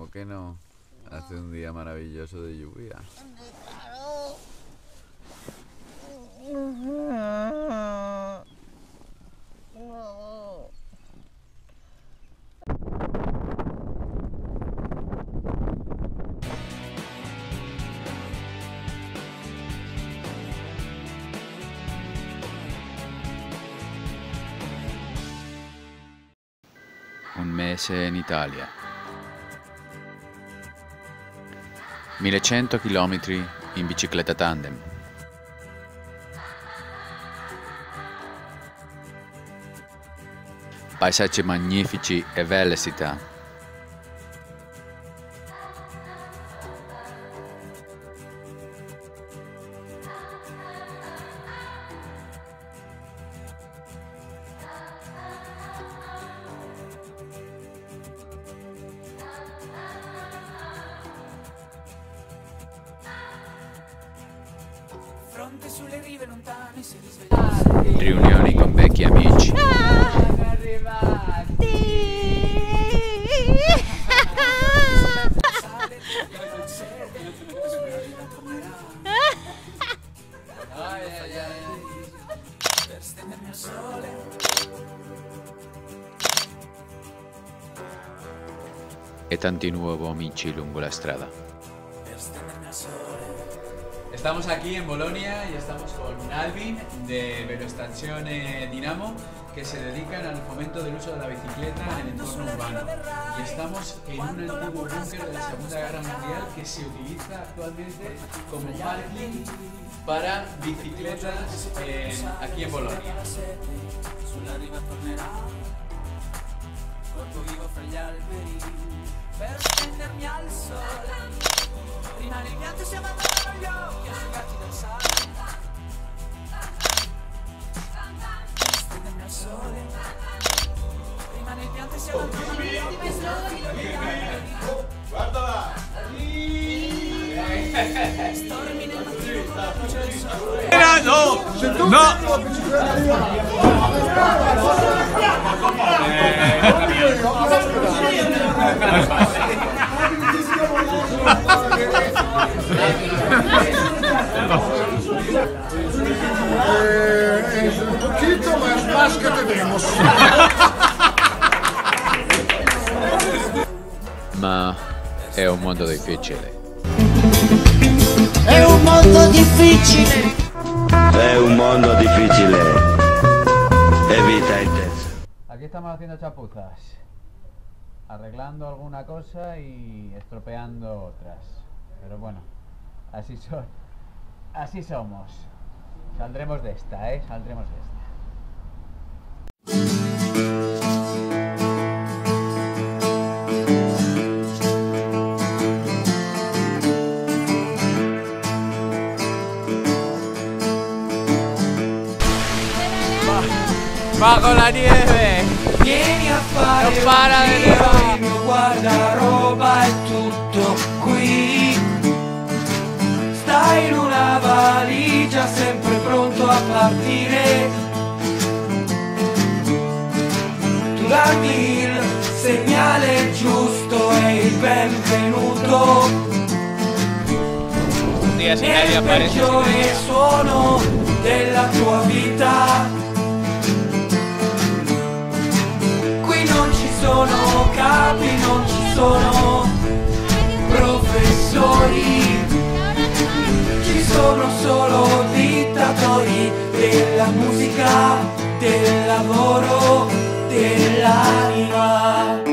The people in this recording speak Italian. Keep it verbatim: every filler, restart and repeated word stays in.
¿Cómo que no? Hace un día maravilloso de lluvia. Un mese in Italia. millecento chilometri in bicicletta tandem. Paesaggi magnifici e belle città. Fronte sulle rive lontane si risveglia. Riunioni con vecchi amici. Siamo arrivati. Per stendermi al sole. E tanti nuovi amici lungo la strada. Per stendermi al sole. Estamos aquí en Bolonia y estamos con Alvin de Veloestazione Dinamo, que se dedican al fomento del uso de la bicicleta en el entorno urbano. Y estamos en un antiguo búnker de la Segunda Guerra Mundial que se utiliza actualmente como parking para bicicletas eh, aquí en Bolonia. Sulla riva tornerà, corpo vivo fra gli alberi, per stendermi al sole. Rimane il pianto e si abbandonano gli occhi asciugati dal sale. Per stendermi al sole. Rimane il pianto e si abbandonano gli occhi asciugati dal sale. Guardala! Stormi nel mattino con la luce del sole. No! No! Eh, es un poquito más, más que tenemos. Ma è un mondo difficile. È un mondo difficile. È un mondo difficile. È vita intensa. Aquí estamos haciendo chapuzas, arreglando alguna cosa y estropeando otras. Pero bueno, así son, así somos. Saldremos de esta, ¿eh? Saldremos de esta. ¡Va con la nieve! Vieni a fare Non para un di giro, nevare. il mio guardaroba è tutto qui. Stai in una valigia sempre pronto a partire. Tu dammi il segnale giusto e il benvenuto. Un día sin Nel aria parece peggiore suono della tua vita. Qui non ci sono capi, non ci sono professori, ci sono solo dittatori della musica, del lavoro, dell'anima.